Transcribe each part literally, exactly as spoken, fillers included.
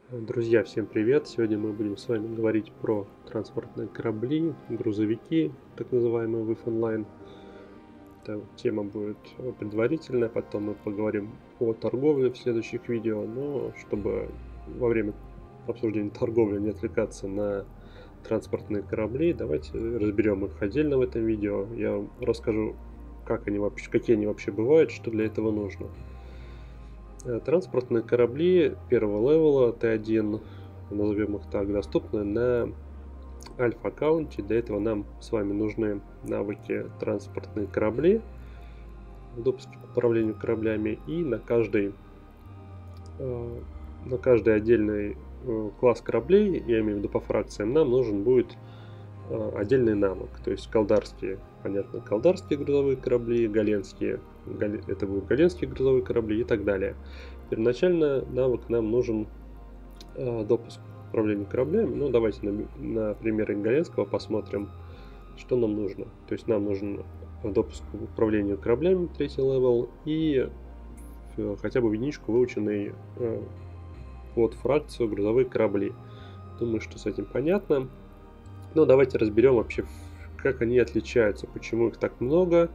Друзья, всем привет! Сегодня мы будем с вами говорить про транспортные корабли, грузовики, так называемые ви ай эф Online. Эта тема будет предварительная, потом мы поговорим о торговле в следующих видео, но чтобы во время обсуждения торговли не отвлекаться на транспортные корабли, давайте разберем их отдельно в этом видео. Я вам расскажу, как они вообще, какие они вообще бывают, что для этого нужно. Транспортные корабли первого левела Т один, назовем их так, доступны на альфа-аккаунте. Для этого нам с вами нужны навыки транспортные корабли, допуск к управлению кораблями, и на каждый, на каждый отдельный класс кораблей, я имею в виду по фракциям, нам нужен будет отдельный навык. То есть колдарские, понятно, колдарские грузовые корабли, галенские, это будут галенские грузовые корабли и так далее. Первоначально навык нам нужен э, допуск к управлению кораблями. Ну, давайте на, на примере галенского посмотрим, что нам нужно. То есть нам нужен допуск к управлению кораблями, третий левел, и э, хотя бы в единичку выученный э, под фракцию грузовые корабли. Думаю, что с этим понятно. Но давайте разберем вообще, как они отличаются, почему их так много,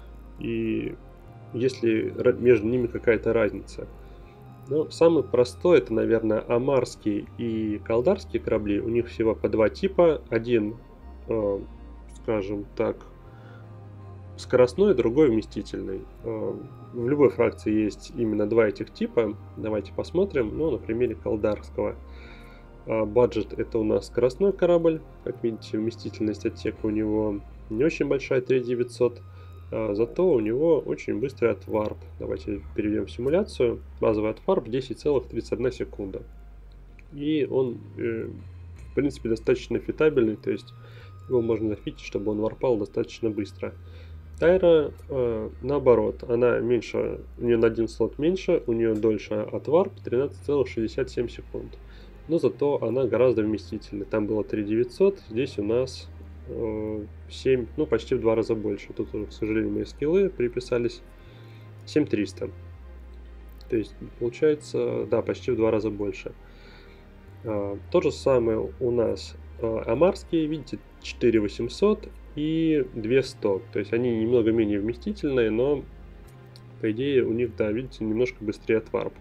и есть ли между ними какая-то разница. Ну, самый простой, это, наверное, амарские и колдарские корабли. У них всего по два типа. Один, э, скажем так, скоростной, другой вместительный. Э, в любой фракции есть именно два этих типа. Давайте посмотрим. Ну, на примере колдарского. Budget — это у нас скоростной корабль. Как видите, вместительность отсека у него не очень большая, три тысячи девятьсот. А, зато у него очень быстрый отварп. Давайте перейдем в симуляцию. Базовый отварп десять целых тридцать одна секунда. И он, э, в принципе, достаточно фитабельный, то есть его можно зафитить, чтобы он варпал достаточно быстро. Тайра, э, наоборот, она меньше, у нее на один слот меньше, у нее дольше отварп, тринадцать целых шестьдесят семь секунд. Но зато она гораздо вместительнее. Там было три тысячи девятьсот, здесь у нас э, семь, ну почти в два раза больше. Тут уже, к сожалению, мои скиллы приписались. семь тысяч триста. То есть получается, да, почти в два раза больше. А, то же самое у нас а, амарские, видите, четыре тысячи восемьсот и две тысячи сто. То есть они немного менее вместительные, но по идее у них, да, видите, немножко быстрее отварп.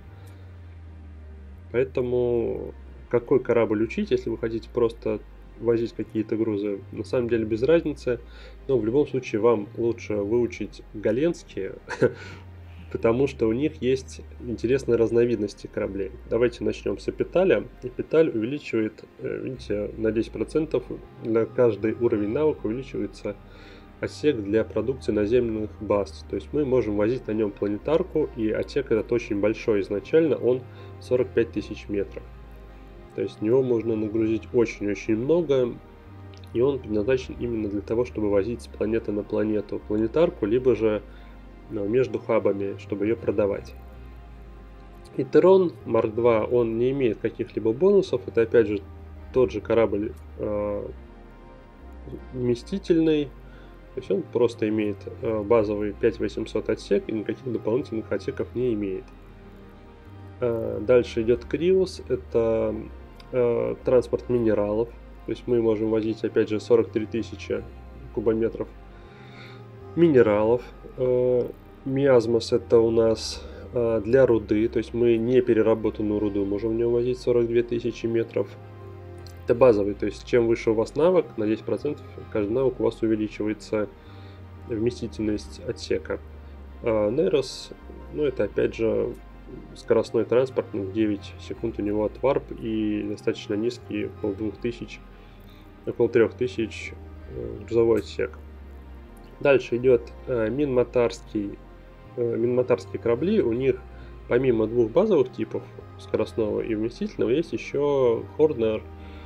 Поэтому какой корабль учить, если вы хотите просто возить какие-то грузы, на самом деле без разницы. Но в любом случае вам лучше выучить галенские, потому что у них есть интересные разновидности кораблей. Давайте начнем с Эпиталя. Эпиталь увеличивает, видите, на десять процентов на каждый уровень навыка увеличивается отсек для продукции наземных баз. То есть мы можем возить на нем планетарку, и отсек этот очень большой изначально, он сорок пять тысяч метров. То есть в него можно нагрузить очень-очень много, и он предназначен именно для того, чтобы возить с планеты на планету планетарку, либо же, ну, между хабами, чтобы ее продавать. Итерон Марк два, он не имеет каких-либо бонусов, это опять же тот же корабль э, вместительный, то есть он просто имеет э, базовый пять тысяч восемьсот отсек и никаких дополнительных отсеков не имеет. Э, дальше идет Криус, это э, транспорт минералов, то есть мы можем возить опять же сорок три тысячи кубометров минералов. Э, Миазмос — это у нас э, для руды, то есть мы не переработанную руду можем в нем возить сорок две тысячи метров. Это базовый, то есть чем выше у вас навык, на десять процентов каждый навык у вас увеличивается вместительность отсека. А Нейрос, ну это опять же скоростной транспорт, ну, девять секунд у него отварп и достаточно низкий, около двух тысяч, около трех тысяч грузовой отсек. Дальше идет э, минмотарский, э, минмотарские корабли, у них помимо двух базовых типов, скоростного и вместительного, есть еще Хордер,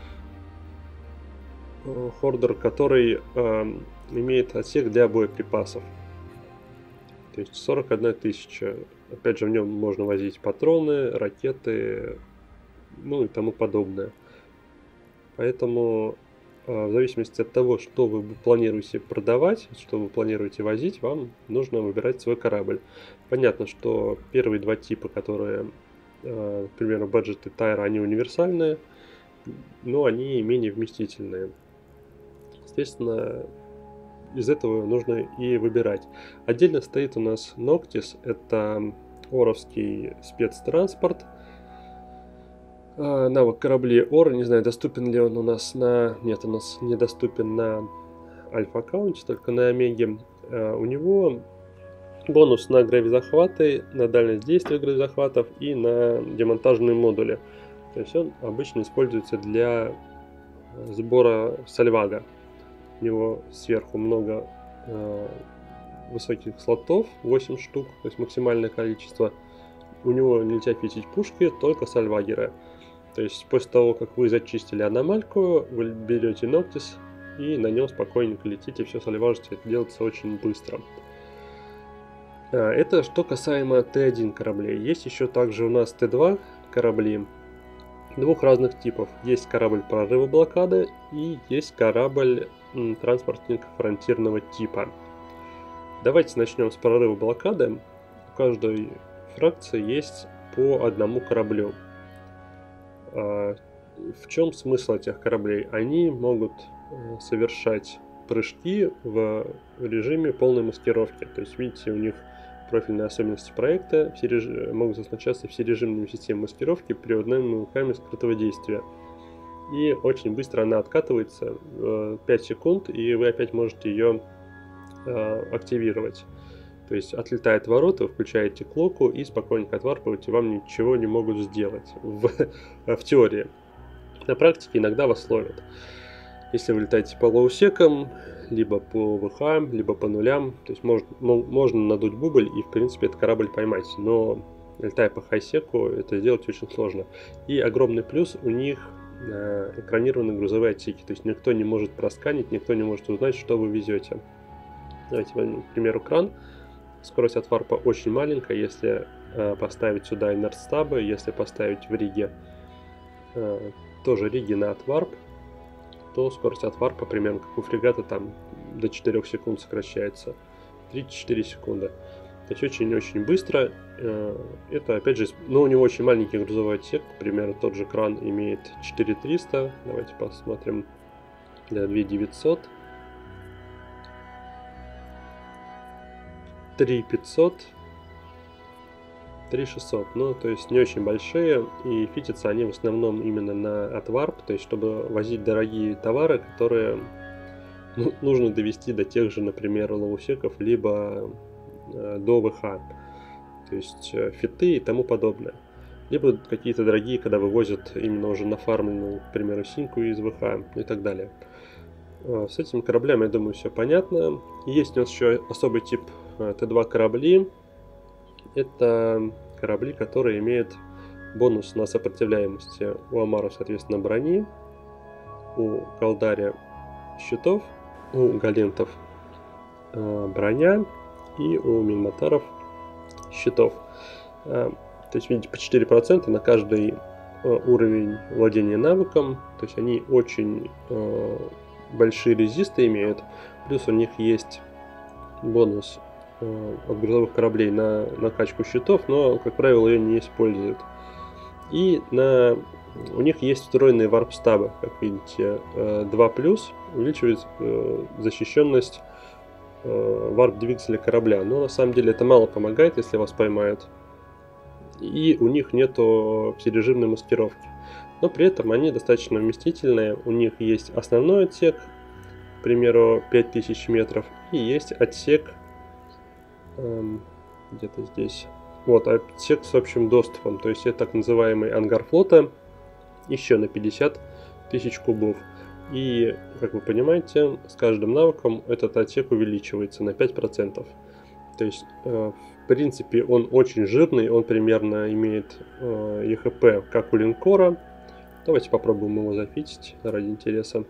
Хордер, который э, имеет отсек для боеприпасов. То есть сорок одна тысяча. Опять же, в нем можно возить патроны, ракеты, ну и тому подобное. Поэтому э, в зависимости от того, что вы планируете продавать, что вы планируете возить, вам нужно выбирать свой корабль. Понятно, что первые два типа, которые К примеру, баджеты Тайра, они универсальные, но они менее вместительные. Естественно, из этого нужно и выбирать. Отдельно стоит у нас Noctis, это оровский спецтранспорт. Навык корабли Ор, не знаю, доступен ли он у нас на... Нет, у нас недоступен на альфа-аккаунте, только на Омеге. У него бонус на гравизахваты, на дальность действия гравизахватов и на демонтажные модули. То есть он обычно используется для сбора сальвага. У него сверху много э, высоких слотов, восемь штук, то есть максимальное количество. У него нельзя фитить пушки, только сальвагеры. То есть после того, как вы зачистили аномальку, вы берете Noctis и на нем спокойненько летите, все сальважите, это делается очень быстро. Это что касаемо Т один кораблей. Есть еще также у нас Т два корабли двух разных типов. Есть корабль прорыва блокады и есть корабль м, транспортник фронтирного типа. Давайте начнем с прорыва блокады. У каждой фракции есть по одному кораблю. А, в чем смысл этих кораблей? Они могут э, совершать прыжки в режиме полной маскировки. То есть, видите, у них профильные особенности проекта все реж... могут оснащаться всережимными системами маскировки при одном руками скрытого действия. И очень быстро она откатывается, э, пять секунд, и вы опять можете ее э, активировать. То есть отлетает ворота, вы включаете клоку и спокойненько отварпываете, вам ничего не могут сделать в, в теории. На практике иногда вас ловят. Если вы летаете по лоусекам, либо по ВХ, либо по нулям, то есть можно, можно надуть бубль и в принципе этот корабль поймать, но летая по хайсеку это сделать очень сложно. И огромный плюс, у них э, экранированные грузовые отсеки, то есть никто не может просканить, никто не может узнать, что вы везете. Давайте возьмем, к примеру, кран. Скорость от варпа очень маленькая, если э, поставить сюда инертстабы, если поставить в риге э, тоже риги на отварп, то скорость от варпа примерно как у фрегата там до четырёх секунд сокращается. три-четыре секунды. То есть очень-очень быстро. Это опять же, но у него очень маленький грузовой отсек. К примеру, тот же кран имеет четыре триста. Давайте посмотрим. две тысячи девятьсот. три пятьсот. три шестьсот, ну, то есть не очень большие, и фитятся они в основном именно на отварп, то есть чтобы возить дорогие товары, которые ну, нужно довести до тех же, например, лоусеков, либо э, до ВХ, то есть э, фиты и тому подобное. Либо какие-то дорогие, когда вывозят именно уже нафармленную, к примеру, синьку из ВХ и так далее. Э, с этим кораблем, я думаю, все понятно. Есть у нас еще особый тип э, Т два корабли. Это корабли, которые имеют бонус на сопротивляемость. У Амаров, соответственно, брони, у Калдари щитов, у Галентов э, броня и у Минматаров щитов. Э, то есть, видите, по четыре процента на каждый э, уровень владения навыком. То есть они очень э, большие резисты имеют. Плюс у них есть бонус от грузовых кораблей на накачку щитов, но, как правило, ее не используют. И на... у них есть встроенные варп-стабы, как видите, два плюс, увеличивает защищенность варп-двигателя корабля. Но на самом деле это мало помогает, если вас поймают. И у них нету всережимной маскировки. Но при этом они достаточно вместительные. У них есть основной отсек, к примеру, пять тысяч метров, и есть отсек где-то здесь. Вот, отсек с общим доступом. То есть это так называемый ангар флота еще на пятьдесят тысяч кубов. И, как вы понимаете, с каждым навыком этот отсек увеличивается на пять процентов. То есть, в принципе, он очень жирный. Он примерно имеет и эйч пи, как у линкора. Давайте попробуем его зафитить ради интереса.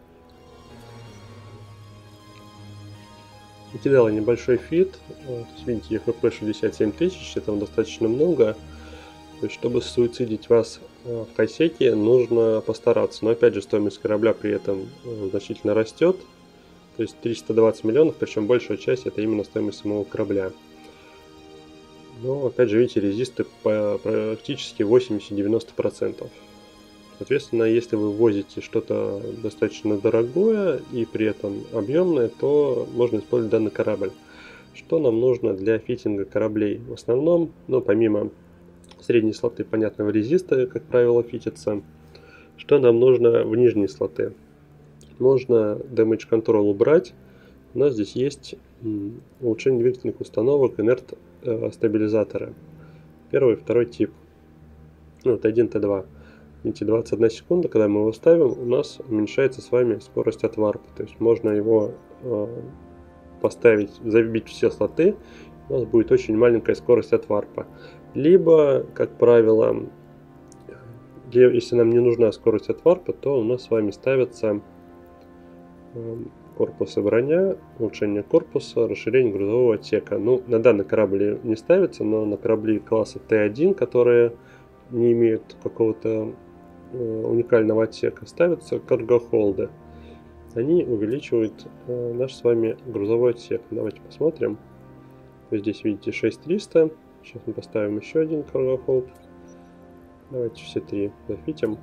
Кидала небольшой фит, видите, и эйч пи шестьдесят семь тысяч, этого достаточно много. То есть, чтобы суицидить вас в хайсеке, нужно постараться. Но опять же, стоимость корабля при этом значительно растет. То есть триста двадцать миллионов, причем большая часть это именно стоимость самого корабля. Но, опять же, видите, резисты по практически восемьдесят-девяносто процентов. Соответственно, если вы возите что-то достаточно дорогое и при этом объемное, то можно использовать данный корабль. Что нам нужно для фитинга кораблей? В основном, ну, помимо средней слоты, понятно, в резисты, как правило, фитятся. Что нам нужно в нижние слоты? Можно Damage Control убрать. У нас здесь есть улучшение двигательных установок, инерт стабилизаторы. Первый, второй тип. Ну, Т один, Т два. Видите, двадцать одна секунда, когда мы его ставим, у нас уменьшается с вами скорость от варпа. То есть можно его э, поставить, забить все слоты, у нас будет очень маленькая скорость от варпа. Либо, как правило, если нам не нужна скорость от варпа, то у нас с вами ставится э, корпус и броня, улучшение корпуса, расширение грузового отсека. Ну, на данный корабль не ставится, но на корабли класса Т один, которые не имеют какого-то э, уникального отсека, ставятся карго-холды. Они увеличивают э, наш с вами грузовой отсек. Давайте посмотрим. Вот здесь видите шесть тысяч триста. Сейчас мы поставим еще один карго-холд. Давайте все три зафитим.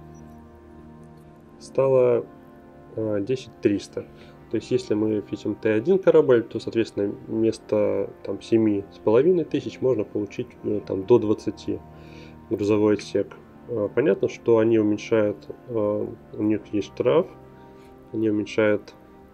Стало э, десять тысяч триста. То есть, если мы фитим Т один корабль, то, соответственно, вместо там, семи с половиной тысяч можно получить ну, там, до двадцати грузовой отсек. Понятно, что они уменьшают, у них есть штраф, они уменьшают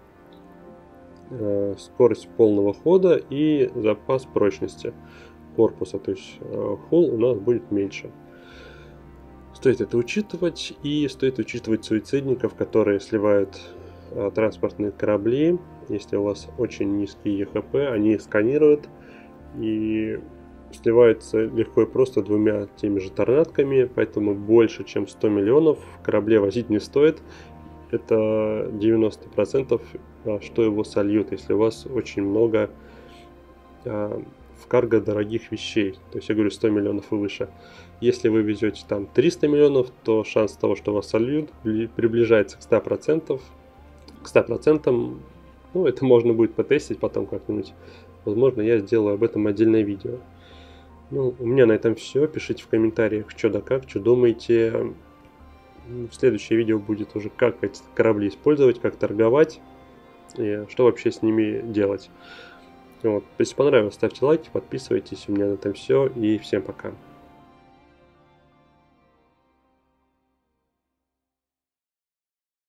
скорость полного хода и запас прочности корпуса. То есть хул у нас будет меньше. Стоит это учитывать, и стоит учитывать суицидников, которые сливают транспортные корабли. Если у вас очень низкий Е Х П, они сканируют и сливаются легко и просто двумя теми же торнадками, поэтому больше чем сто миллионов в корабле возить не стоит. Это девяносто процентов, что его сольют, если у вас очень много а, в карго дорогих вещей. То есть я говорю сто миллионов и выше. Если вы везете там триста миллионов, то шанс того, что вас сольют, приближается к ста процентам. К ста процентам, ну, это можно будет потестить потом как-нибудь. Возможно, я сделаю об этом отдельное видео. Ну, у меня на этом все. Пишите в комментариях, что да как, что думаете. Следующее видео будет уже, как эти корабли использовать, как торговать, и что вообще с ними делать. Вот. Если понравилось, ставьте лайки, подписывайтесь. У меня на этом все. И всем пока.